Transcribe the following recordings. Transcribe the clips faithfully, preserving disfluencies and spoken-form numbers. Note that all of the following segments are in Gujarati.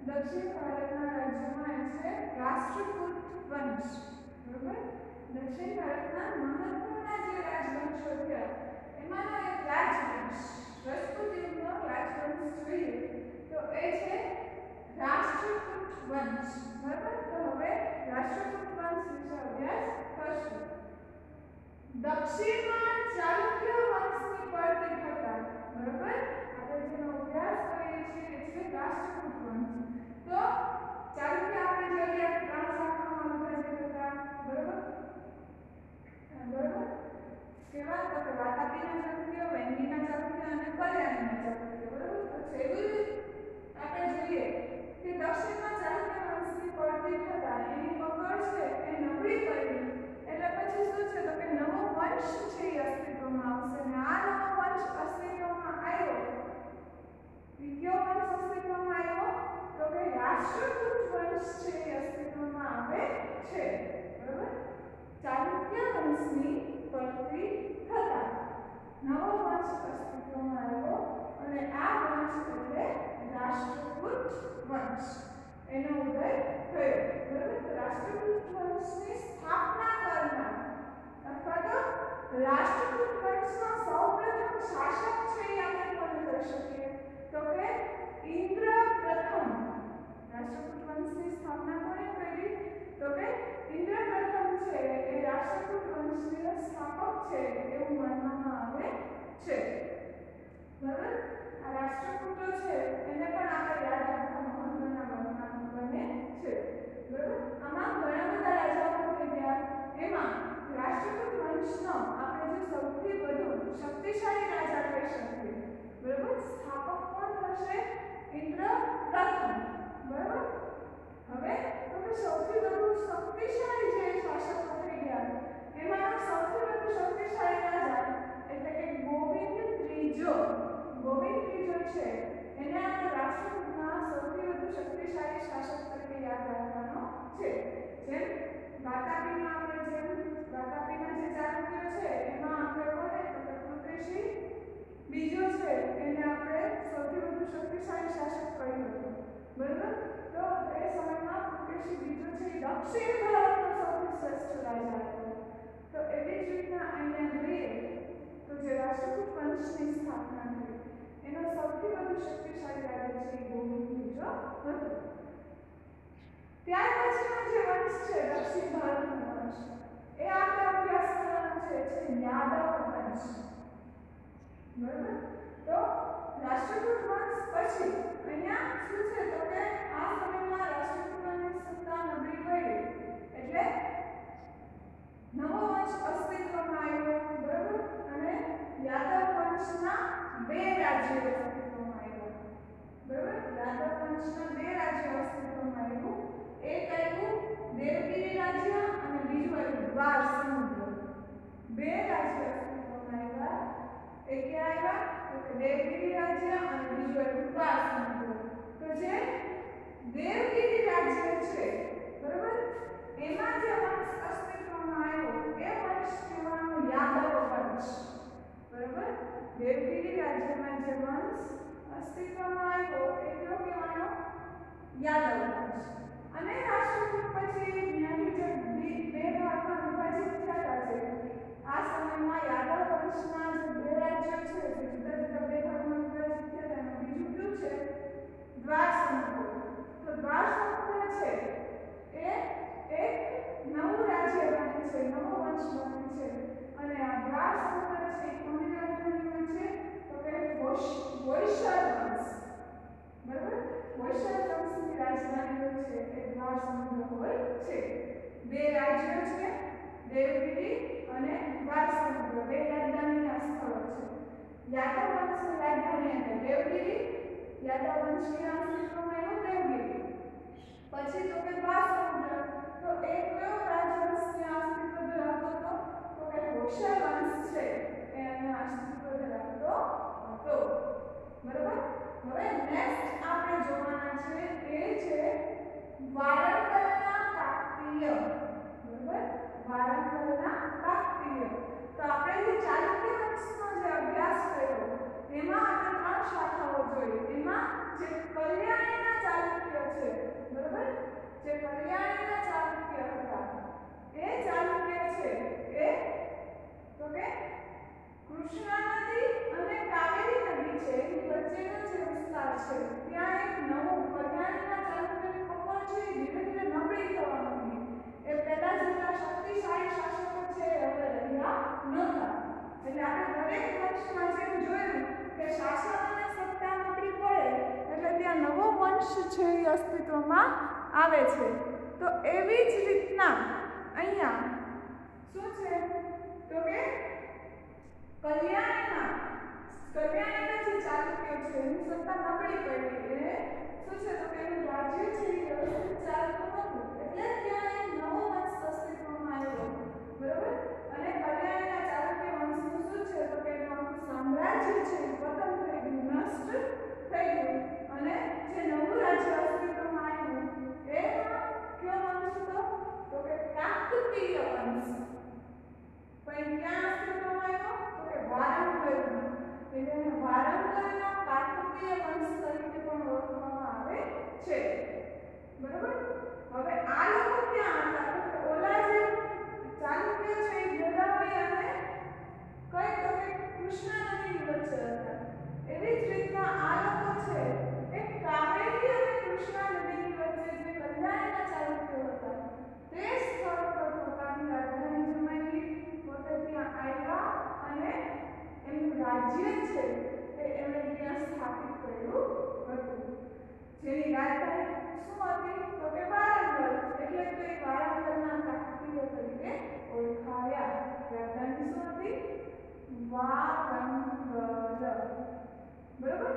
દક્ષિણ ભારતના રાજ્યોમાં છે રાષ્ટ્રકૂટ વંશ, બરાબર. દક્ષિણ ભારતના મહત્વના જે રાજવંશો થયા એમાંનો એક રાજવંશ રજપૂતયુગનો રાજવંશ જોઈએ તો એ છે રાષ્ટ્રકૂટ વંશ, બરાબર. તો હવે રાષ્ટ્રકૂટ વંશ વિશે અભ્યાસ કરશું. દક્ષિણમાં ચાલુક્ય વંશની પડતી થતા, બરાબર, આપણે જેનો અભ્યાસ કરીએ છીએ એ છે રાષ્ટ્રકૂટ વંશ. તો ચાલુક્ય આપણે જોઈએ ત્રણ શાખામાં વિભાજિત હતા, બરાબર. બરાબર કેવા તો કે વાતાપીના ચાલુક્ય, વેંગીના ચાલુક્ય અને કલ્યાણીના ચાલુક્ય, બરાબર. તો છેલ્લું આપણે જોઈએ કે દક્ષિણમાં ચાલુક્ય વંશની પડતી થતા એની પકડ છે એ નબળી પડી, એટલે પછી શું છે તો કે નવો વંશ છે એ અસ્તિત્વમાં આવશે. અને આ નવો વંશ અસ્તિત્વમાં આવ્યો, કયો વંશ અસ્તિત્વમાં આવ્યો તો કે રાષ્ટ્રકૂટ વંશ છે એ અસ્તિત્વમાં આવે છે, બરાબર. ચાલુક્ય વંશની પડતી થતા નવો વંશ અસ્તિત્વમાં આવ્યો અને આ વંશ એટલે રાષ્ટ્રકૂટ વંશ એનો ઉદય થયો, બરાબર. તો રાષ્ટ્રકૂટ વંશની સ્થાપના કરનાર અથવા તો રાષ્ટ્રકૂટ વંશનો સૌપ્રથમ શાસક છે એ આપણે કોને કહી શકીએ તો કે ઇન્દ્ર પ્રથમ. રાષ્ટ્રકૂટ વંશની સ્થાપના કોણે કરી તો કે ઇન્દ્ર પ્રથમ છે એ રાષ્ટ્રકૂટ વંશનો સ્થાપક છે એવું માનવામાં આવે છે, બરાબર. આ રાષ્ટ્રકૂટો છે એને પણ આપણે યાદ રાખવા મહત્વના બનવાનું બને છે, બરાબર. આમાં ઘણા બધા રાજાઓ થઈ ગયા, એમાં રાષ્ટ્રકૂટ વંશનો આપણે જે સૌથી વધુ શક્તિશાળી રાજા કહી શકીએ, બરાબર. સ્થાપક કોણ થશે ઇન્દ્ર પ્રથમ, બરાબર. હવે તો કે સૌથી વધુ શક્તિશાળી જે શાસકો થઈ ગયા એમાં સૌથી વધુ શક્તિશાળી રાજા એટલે કે ગોવિંદ ત્રીજો. ગોવિંદ ત્રીજો છે એને આપણે રાષ્ટ્રકૂટના સૌથી વધુ શક્તિશાળી શાસક તરીકે યાદ રાખવાનો છે. જેમ વાતાપીમાં આપણે જેમ વાતાપીના જે ચાલુક્ય છે એમાં આપણે કોને તો કે પુલકેશી બીજો છે એને આપણે સૌથી વધુ શક્તિશાળી શાસક કહ્યું હતું, બરાબર. તો એ સમયમાં પુલકેશી બીજો છે દક્ષિણ ભારતનો સૌથી શ્રેષ્ઠ રાજા હતો. તો એવી જ રીતના અહીંયા જોઈએ તો જે રાષ્ટ્રકૂટ વંશની સ્થાપના થઈ એનો સૌથી વધુ શક્તિશાળી રાજા છે ગોવિંદ ત્રીજો હતો. ત્યાર પછીનો જે વંશ છે દક્ષિણ ભારતનો વંશ એ આપણે અભ્યાસ કરવાનો છે છે યાદવ વંશ, બરાબર. તો રાષ્ટ્રકૂટ વંશ પછી અહીંયા શું છે તો કે આ સમયમાં રાષ્ટ્રકૂટોની સત્તા નબળી પડી એટલે નવો વંશ અસ્તિત્વમાં આવ્યો, બરાબર. અને યાદવ વંશના બે રાજ્યો અસ્તિત્વમાં આવ્યા, બરાબર. યાદવ વંશના બે રાજ્યો અસ્તિત્વમાં આવ્યું. એક આવ્યું દેવગિરી રાજ્ય અને બીજું આવ્યું દ્વાર સમુદ્ર. બે રાજ્યો અસ્તિત્વમાં આવ્યા. એક આવ્યા તો કે દેવગિરી રાજ્ય અને બીજું આવ્યું દ્વાર સમુદ્ર. તો જે દેવગિરી રાજ્ય છે, બરાબર, એમાં જે વંશ અસ્તિત્વમાં આવ્યો એ વંશ કહેવાનો યાદવ વંશ, બરાબર. દેવગિરી રાજ્યમાં જે વંશ અસ્તિત્વમાં આવ્યો એ કયો કહેવાનો યાદવ વંશ. અને રાષ્ટ્રકૂટ પછી જ્ઞાની જે બે ભાગમાં વિભાજિત થયા છે આ સમયમાં યાદવ વંશના જે બે રાજ્યો છે જે જુદા જુદા બે ભાગમાં વિભાજિત થયા તેનું બીજું કયું છે દ્વાર સમુદ્ર. તો દ્વાર સમુદ્ર છે એ એક નવું રાજ્ય બને છે, નવો વંશ બને છે. અને આ દ્વાર સમુદ્ર છે કોની રાજધાની હોય છે તો કે હોયસળ વંશ, બરાબર. હોયસળ વંશની રાજધાની હોય છે એ દ્વાર સમુદ્ર હોય છે. બે રાજ્યો છે દેવગિરી અને દ્વાર સમુદ્ર, બે રાજધાનીના સ્થળો છે. યાદવ વંશની રાજધાની એટલે દેવગિરી, યાદવ વંશની અસ્તિત્વમાં આવ્યું દેવગિરી. પછી તો કે દ્વાર સમુદ્ર, તો એક કયો રાજવંશ ત્યાં અસ્તિત્વ ધરાવતો હતો તો કે હોયસળ વંશ છે એ અહીંયા અસ્તિત્વ ધરાવતો હતો, બરાબર. હવે નેક્સ્ટ આપણે જોવાના છે એ છે વારંગલના કાકતીય, બરાબર. વારંગલના કાકતીય. તો આપણે જે ચાલુક્ય વંશનો જે અભ્યાસ કર્યો એમાં આપણે ત્રણ શાખાઓ જોઈ. એમાં જે કલ્યાણીના ચાલુક્ય છે બરાબર. જે કલ્યાણીના ચાલુક્ય હતા એ ચાલુક્ય છે એ તો કે કૃષ્ણા નદી અને કાવેરી નદી છે એની વચ્ચેનો જે વિસ્તાર છે ત્યાં એક નવું કલ્યાણીના ચાલુક્યની પકડ છે એ ધીરે ધીરે નબળી થવા માંડી. એ પહેલા જેટલા શક્તિશાળી શાસકો છે એ હવે રહ્યા નહોતા. એટલે આપણે દરેક વંશમાં જેમ જોયું કે શાસન અને સત્તા નબળી પડે એટલે ત્યાં નવો વંશ છે એ અસ્તિત્વમાં આવે છે. તો એવી જ રીતના અહીંયા શું છે તો કે કલ્યાણના કલ્યાણના જે ચાલુક્ય છે એની સત્તા નબળી પડી એટલે શું છે તો કે એનું રાજ્ય છે એ વ્યવસ્થિત ચાલતું નહોતું. એટલે ત્યાં એક નવો વંશ અસ્તિત્વમાં આવ્યો. બરાબર. અને કલ્યાણના ચાલુક્ય વંશનું શું છે તો કે એનું સામ્રાજ્ય છે એ પતન થઈ ગયું, નષ્ટ થઈ ગયું. અને જે નવું રાજ્ય અસ્તિત્વમાં આવ્યું એમાં કયો વંશ હતો તો કે કાકતીય વંશ. પણ ક્યાં અસ્તિત્વમાં આવ્યો તો કે વારંગલમાં. એટલે એને વારંગલના કાકતીય વંશ તરીકે પણ ઓળખવામાં આવે છે. બરાબર. હવે આ લોકો ક્યાં હતા તો કે ઓલા જે ચાલુક્ય છે એ ગોદાવરી અને કઈ તો કે કૃષ્ણા નદીની વચ્ચે હતા. એવી જ રીતના આ લોકો છે એ કાવેરી અને કૃષ્ણા નદીની વચ્ચે જે કલ્યાણીના ચાલુક્યો હતા તે સ્થળ પર પોતાની રાજધાની જમાવી પોતે ત્યાં આવ્યા અને એનું રાજ્ય છે એ એમણે ત્યાં સ્થાપિત કર્યું હતું. જેની રાજધાની શું હતી તો કે વારંગલ. એટલે તો એ વારંગલના કાકતીય તરીકે ઓળખાયા. રાજધાની શું હતી વારંગલ. બરાબર.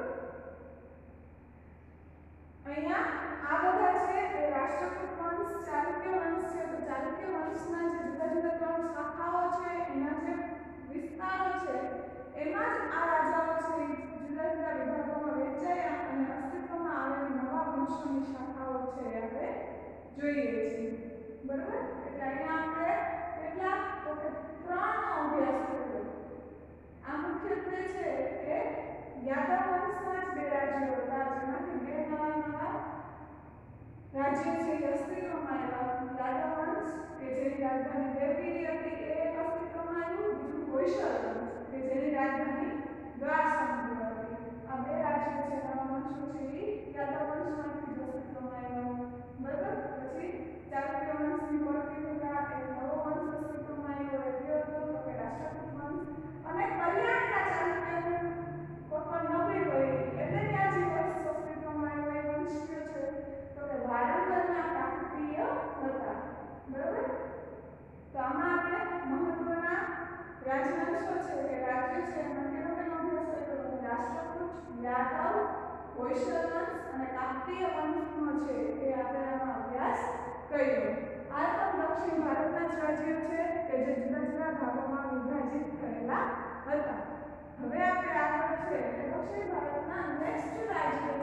અહીંયા આ બધા છે એ રાષ્ટ્રકૂટ વંશ, ચાલુક્ય વંશ છે. તો ચાલુક્ય વંશના જે જુદા જુદા ત્રણ શાખાઓ છે એના જે વિસ્તારો છે એમાં જ આ રાજાઓ છે જુદા જુદા વિભાગોમાં વહેંચાયા અને અસ્તિત્વમાં આવેલી નવા વંશોની શાખાઓ છે આપણે જોઈએ છીએ. બરાબર. એટલે અહીંયા આપણે કેટલા તો કે ત્રણ અભ્યાસ કર્યો. આ મુખ્યત્વે છે કે યાદવ વંશના જ બે રાજ્યો હતા જેમાંથી બે નવા નવા રાજ્ય છે એ અસ્તિત્વમાં આવ્યા. યાદવ વંશ કે જેની રાજધાની દેવગીરી હતી એ અસ્તિત્વમાં આવ્યું. બીજું હોયસલ વંશ કે જેની રાજધાની દ્વારસમુદ્ર હતી. આ બે રાજ્યો છે નવા વંશો છે એ યાદવ વંશમાંથી જ અસ્તિત્વમાં આવ્યા. બરાબર. પછી ચાલુક્ય વંશની પડતી થતા એક નવો વંશ અસ્તિત્વમાં આવ્યો એ કયો હતો તો કે રાષ્ટ્રકૂટ વંશ. અને કલ્યાણના ચાલુક્યનું પકડ નબળી પડી એટલે ત્યાં જે વંશ અસ્તિત્વમાં આવ્યો એ વંશ કયો છે તો કે વારંગલના કાકતીય હતા. બરાબર. તો આમાં આપણે મહત્વના રાજવંશો છે કે રાજ્ય છે એમાં કેનો કેનો અભ્યાસ કર્યો તો રાષ્ટ્રકૂટ, યાદવ, હોયસલ વંશ અને કાકતીય વંશનો છે એ આપણે આમાં અભ્યાસ કર્યો. આ તો દક્ષિણ ભારતના જ રાજ્યો છે કે જે જુદા જુદા ભાગોમાં વિભાજિત થયેલા હતા. હવે આપણે આગળ છે કે દક્ષિણ ભારતના નેક્સ્ટ રાજ્ય